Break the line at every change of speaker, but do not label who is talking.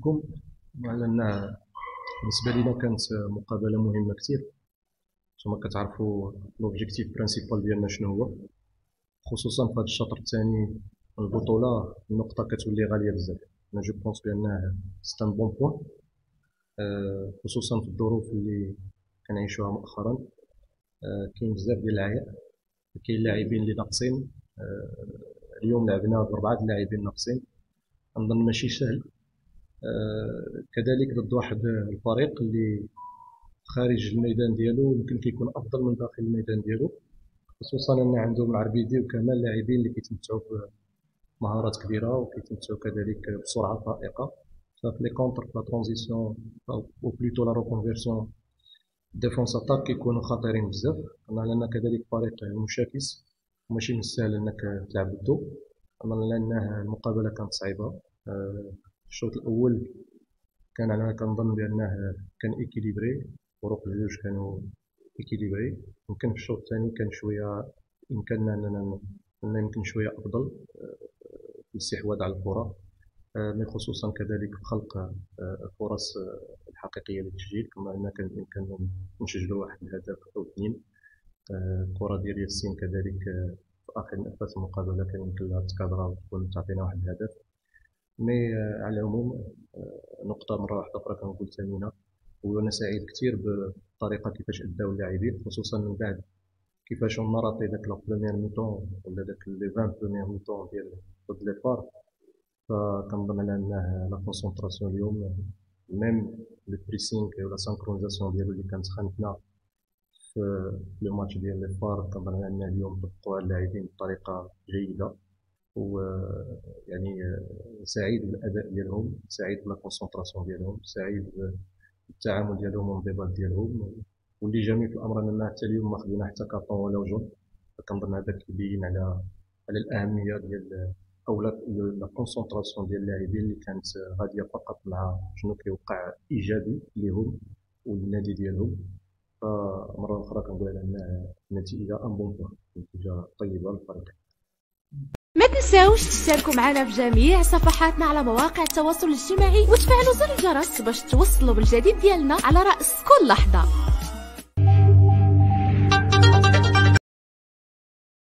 بكم على أن بالنسبة لنا كانت مقابلة مهمة كتير. نتوما كتعرفوا لوبجيكتيف برينسيبال ديالنا شنو هو، خصوصا في هذا الشطر الثاني من البطولة. النقطة كتولي غالية بزاف. أنا جو بونس بأنه سي ان بون بوان، خصوصا في الظروف اللي كنعيشوها مؤخرا. كاين بزاف ديال العياء، كاين لاعبين اللي ناقصين. اليوم لعبنا ب4 اللاعبين ناقصين، نظن ماشي سهل. كذلك ضد واحد الفريق اللي خارج الميدان ديالو يمكن كيكون افضل من داخل الميدان ديالو، خصوصا ان عندهم العربيدي وكمال لاعبين اللي كيتمتعوا بمهارات كبيره وكيتمتعوا كذلك بسرعه فائقه. ففي لي كونتر في لا ترانزيسيون او بلوتو لا ريكونفيرسيون ديفونس اتاك كيكونوا خطيرين بزاف. لان كذلك فريق مشاكس وماشي من السهل انك تلعب ضده، لان المقابله كانت صعيبه. الشوط الاول كان انا كنظن بانه كان ايكيليبري، فروق الجوج كانوا ايكيليبري. يمكن في الشوط الثاني كان شويه يمكننا اننا يمكن شويه افضل في الاستحواذ على الكره، من خصوصا كذلك في خلق الفرص الحقيقيه للتسجيل، كما ان كان بامكاننا نسجلوا واحد الهدف او اثنين. الكره ديال ياسين كذلك في اخر نفس المقابله كان يمكن لها تكادرا وتكون تعطينا واحد الهدف. مي على العموم نقطة مرة واحدة أخرى كنقول ثمينة، وأنا سعيد كثير بالطريقة كيفاش أداو اللاعبين، خصوصا من بعد كيفاش نراطي داك لا بروميير ميطون ولا داك لي 20 بروميير ميطون ديال ضد لي فار. فكنظن على أنه لا كونسونطراسيون اليوم ميم لو بريسينغ ولا سانكرونيزاسيون ديالو اللي كانت خانتنا في لو ماتش ديال لي فار، كنظن على أن اليوم طبقوها اللاعبين بطريقة جيدة. ويعني سعيد بالاداء ديالهم، سعيد بلا كونسونطراسيون ديالهم، سعيد بالتعامل ديالهم والانضباط ديالهم. واللي جميل في الامر اننا حتى اليوم ما خدينا حتى كارطون ولا جون. فكنظن هذا كيبين على الاهميه ديال او لا كونسونطراسيون ديال اللاعبين اللي كانت غاديه فقط مع شنو كيوقع ايجابي ليهم والنادي ديالهم. فمره اخرى كنقول على ان النتيجه ان بون بوان، نتيجه طيبه للفريق.
ما تنساوش تشتركوا معنا في جميع صفحاتنا على مواقع التواصل الاجتماعي وتفعلوا زر الجرس باش توصلوا بالجديد ديالنا على رأس كل لحظة.